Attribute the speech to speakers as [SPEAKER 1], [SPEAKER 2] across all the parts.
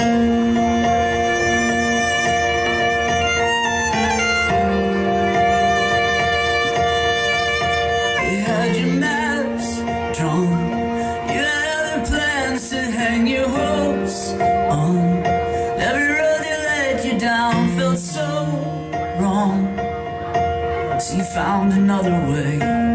[SPEAKER 1] Found another way.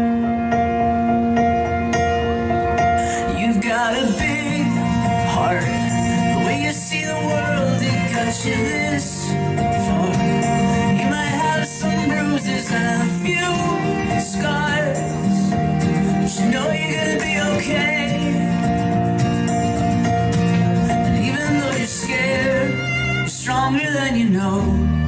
[SPEAKER 1] You've got a big heart. The way you see the world, it got you this far. You might have some bruises and a few scars, but you know you're gonna be okay. And even though you're scared, you're stronger than you know.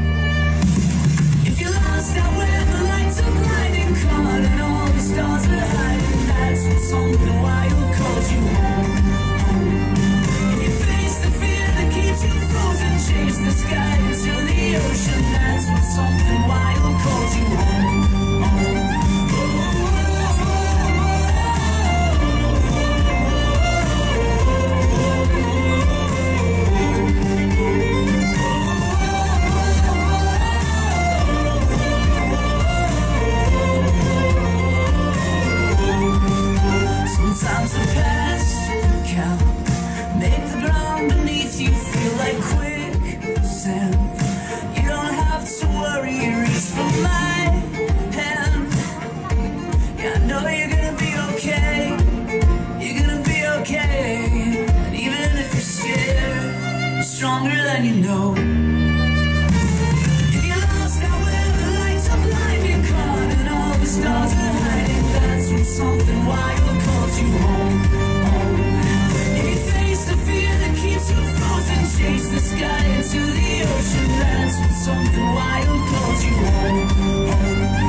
[SPEAKER 1] If you're lost out where the lights are blinding, caught and all the stars are hiding, that's when something wild calls you home. If you face the fear that keeps you frozen, chase the sky into the ocean, that's when something wild calls you home. Sometimes the past can make the ground beneath you feel like quicksand. You don't have to worry, reach for my hand. Yeah, I know you're gonna be okay. You're gonna be okay. And even if you're scared, you're stronger than you know. If you're lost out where the lights are blinding, caught and all the stars are hiding, that's when something wild calls you home. If you face the fear that keeps you frozen, chase the sky into the ocean, that's when something wild calls you home.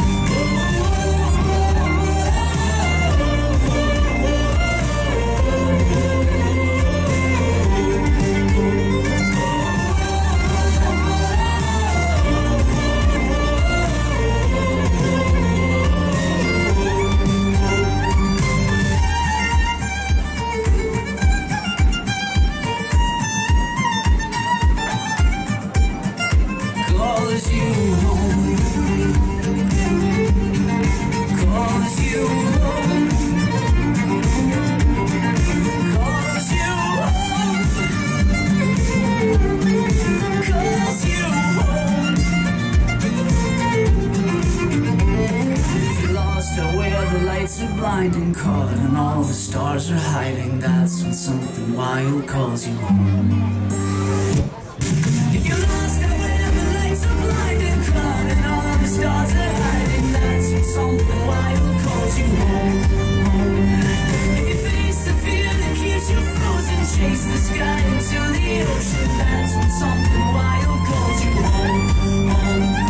[SPEAKER 1] Blinding, caught and all the stars are hiding, that's when something wild calls you home. If you're lost out where the lights are blinding, caught and all the stars are hiding, that's when something wild calls you home. If you face the fear that keeps you frozen, chase the sky into the ocean, that's when something wild calls you home.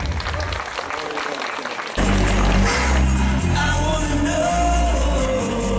[SPEAKER 1] I wanna know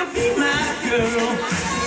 [SPEAKER 1] be my girl.